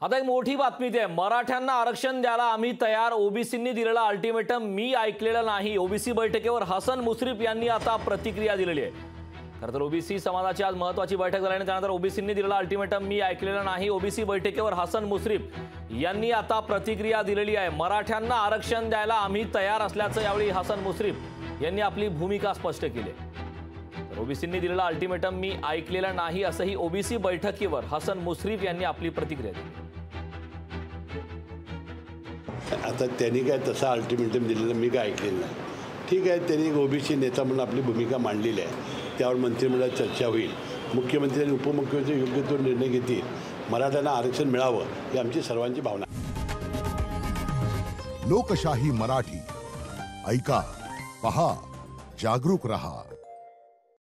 आता एक मोठी बातमी आहे, मराठ्यांना आरक्षण द्यायला आम्ही तयार, ओबीसींनी दिलेला अल्टिमेटम मी ऐकलेलं नाही। ओबीसी बैठकीवर हसन मुश्रीफ यांनी आता प्रतिक्रिया दिलेली आहे। खरं तर ओबीसी समाजाची आज महत्त्वाची बैठक झाल्याने त्यानंतर ओबीसींनी दिलेला अल्टिमेटम मी ऐकलेलं नाही। ओबीसी बैठकीवर हसन मुश्रीफ यांनी आता प्रतिक्रिया दिलेली आहे। मराठ्यांना आरक्षण द्यायला आम्ही तयार असल्याचं यावेळी हसन मुश्रीफ यांनी आपली भूमिका स्पष्ट केली आहे। ओबीसींनी दिलेला अल्टिमेटम मी ऐकलेलं नाही असंही ओबीसी बैठकीवर हसन मुश्रीफ यांनी आपली प्रतिक्रिया दिली। आता त्यांनी काय तसा अल्टिमेटम दिलेलं मी काय ऐकलेलं नाही। ठीक आहे, त्यांनी ओबीसी नेता म्हणून आपली भूमिका मांडलेली आहे, त्यावर मंत्रिमंडळात चर्चा होईल। मुख्यमंत्री आणि उपमुख्यमंत्री योग्य तो निर्णय घेतील, मराठ्यांना आरक्षण मिळावं ही आमची सर्वांची भावना। लोकशाही मराठी ऐका, पहा, जागरूक रहा।